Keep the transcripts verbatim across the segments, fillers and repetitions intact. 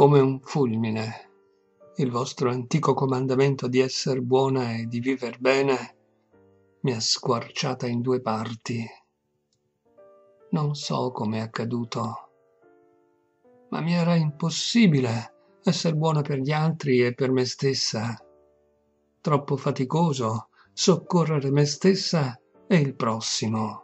Come un fulmine, il vostro antico comandamento di esser buona e di viver bene mi ha squarciata in due parti. Non so come è accaduto, ma mi era impossibile esser buona per gli altri e per me stessa. Troppo faticoso soccorrere me stessa e il prossimo.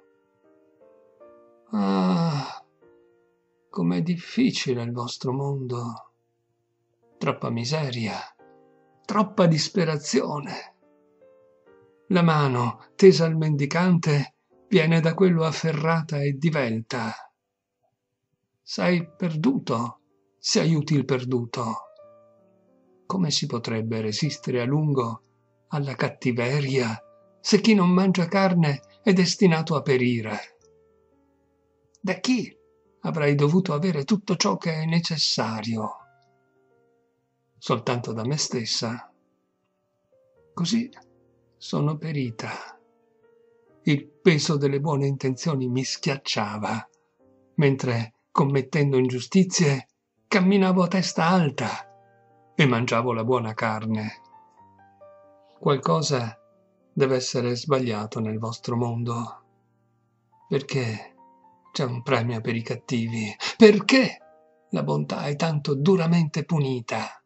Ah, com'è difficile il vostro mondo. Troppa miseria, troppa disperazione. La mano tesa al mendicante viene da quello afferrata e divelta. Sei perduto se aiuti il perduto. Come si potrebbe resistere a lungo alla cattiveria se chi non mangia carne è destinato a perire? Da chi avrei dovuto avere tutto ciò che è necessario? Soltanto da me stessa. Così sono perita. Il peso delle buone intenzioni mi schiacciava, mentre, commettendo ingiustizie, camminavo a testa alta e mangiavo la buona carne. Qualcosa deve essere sbagliato nel vostro mondo. Perché c'è un premio per i cattivi? Perché la bontà è tanto duramente punita?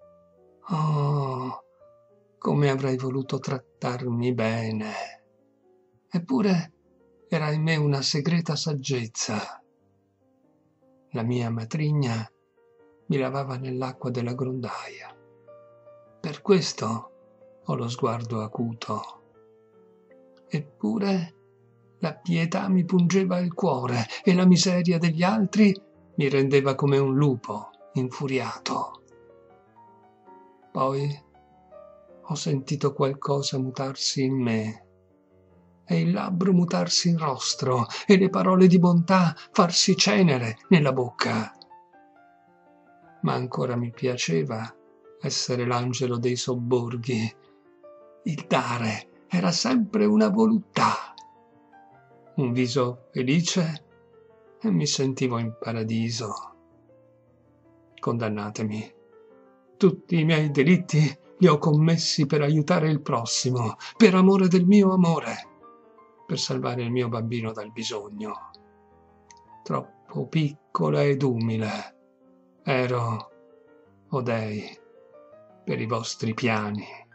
Oh, come avrei voluto trattarmi bene. Eppure era in me una segreta saggezza. La mia matrigna mi lavava nell'acqua della grondaia. Per questo ho lo sguardo acuto. Eppure la pietà mi pungeva il cuore e la miseria degli altri mi rendeva come un lupo infuriato. Poi ho sentito qualcosa mutarsi in me, e il labbro mutarsi in rostro, e le parole di bontà farsi cenere nella bocca. Ma ancora mi piaceva essere l'angelo dei sobborghi. Il dare era sempre una voluttà. Un viso felice e mi sentivo in paradiso. Condannatemi. Tutti i miei delitti li ho commessi per aiutare il prossimo, per amore del mio amore, per salvare il mio bambino dal bisogno. Troppo piccola ed umile ero o dei per i vostri piani.